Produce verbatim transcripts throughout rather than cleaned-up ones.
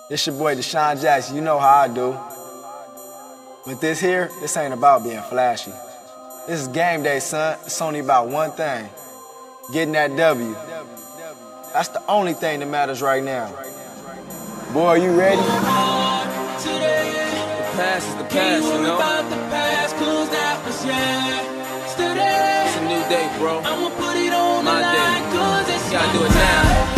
It's your boy Deshaun Jackson, you know how I do. But this here, this ain't about being flashy. This is game day, son. It's only about one thing. Getting that W. That's the only thing that matters right now. Boy, are you ready? The past is the past, you know? It's a new day, bro. My day. You gotta do it now.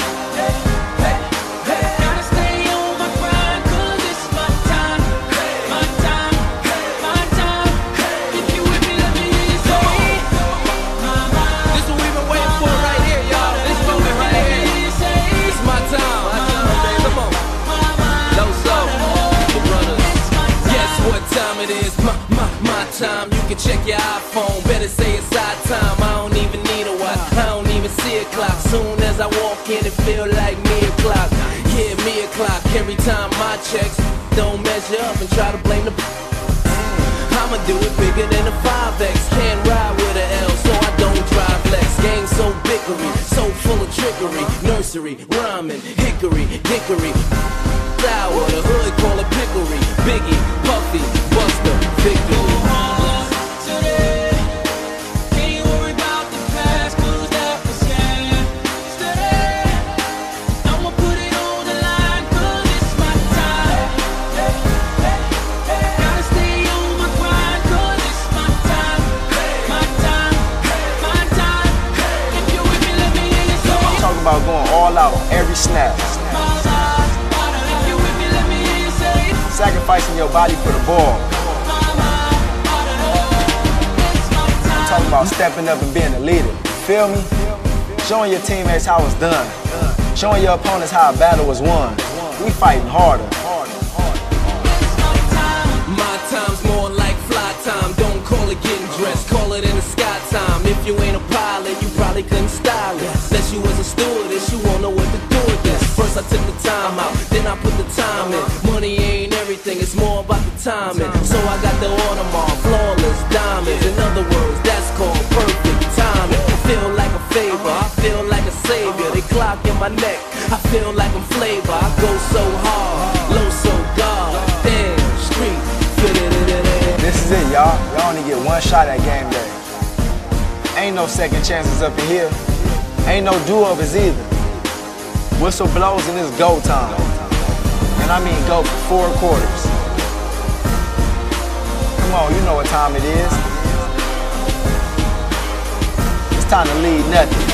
Time. You can check your iPhone, better say it's our time. I don't even need a watch, I don't even see a clock. Soon as I walk in, it feel like me o'clock. Yeah, me o'clock. Every time my checks don't measure up and try to blame the I'ma do it bigger than a five X. Can't ride with an L, so I don't drive Lex. Game so bickery, so full of trickery. Nursery, rhyming, hickory, dickory. Sour, the hood call it pickery. Biggie, Puffy, Buster, Victory. About going all out on every snap. Sacrificing your body for the ball. I'm talking about stepping up and being a leader. Feel me? Showing your teammates how it's done. Showing your opponents how a battle was won. We fighting harder. My time's more like fly time. Don't call it getting dressed, call it in the sky time. If you ain't a pilot, you probably couldn't style it. Unless you was a stewardess, you won't know what to do with this. First I took the time out, then I put the time in. Money ain't everything, it's more about the timing. So I got the Audemars, flawless diamonds. In other words, that's called perfect timing. I feel like a favor, I feel like a savior. They clock in my neck, I feel like I'm flavor. I go so hard, low so God. Damn, street, fit it in it. This is it, y'all. Y'all only get one shot at game day. Ain't no second chances up in here. Ain't no do-overs either. Whistle blows and it's go time. And I mean go for four quarters. Come on, you know what time it is. It's time to lead nothing.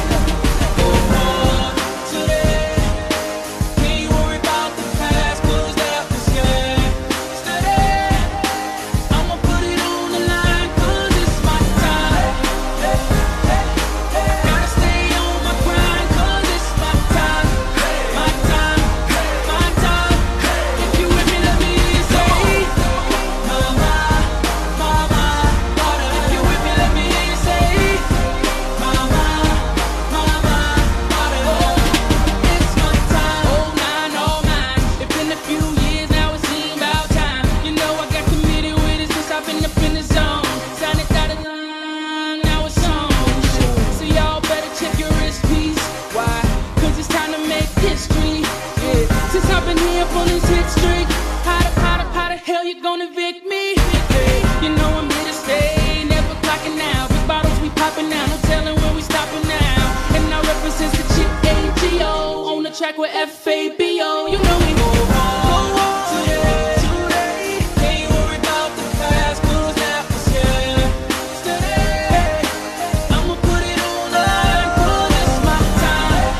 Track with F A B O, you know we go hard today, today. Can't you worry about the past, cause that was here. Today, I'ma put it on the line, cause it's my time.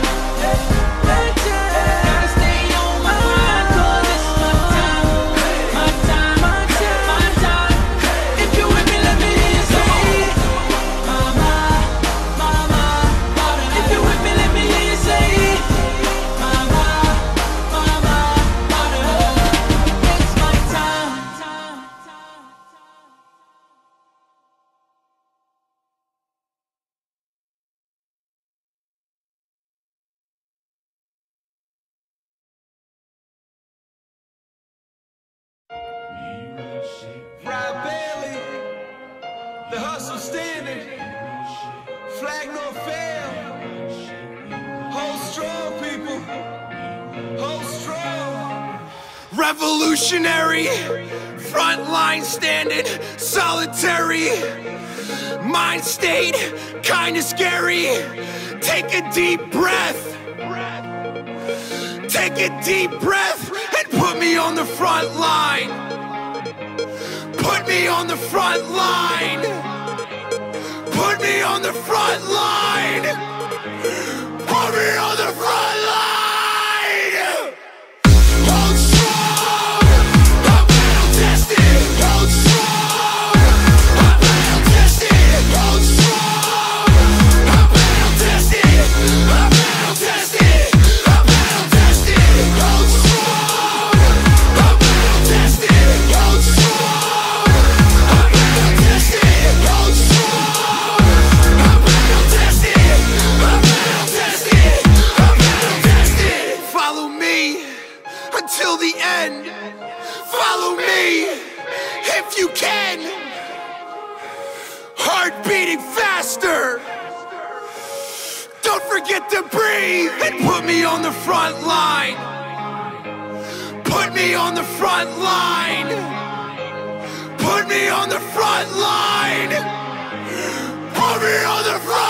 Gotta stay on my grind, cause it's my time. My time, my time, my time. If you with me, let me hear you say, mama, mama. If you with me, let me hear you say, the hustle standing, flag no fail. Hold strong, people. Hold strong. Revolutionary, front line standing, solitary. Mind state, kinda scary. Take a deep breath. Take a deep breath and put me on the front line. Put me on the front line. Put me on the front line. Put me on the front line. Hold strong, I'm battle tested. Hold strong, I'm battle tested. Hold strong, I'm battle tested. I'm battle tested. I'm battle tested. Hold strong, I'm battle tested. Hold strong, I'm battle tested. Hold strong, I'm battle tested. I'm battle tested. I'm battle tested. Follow me until the end. Follow me if you can. Heart beating faster. Don't forget to breathe and put me on the front line. Put me on the front line. Put me on the front line. Put me on the front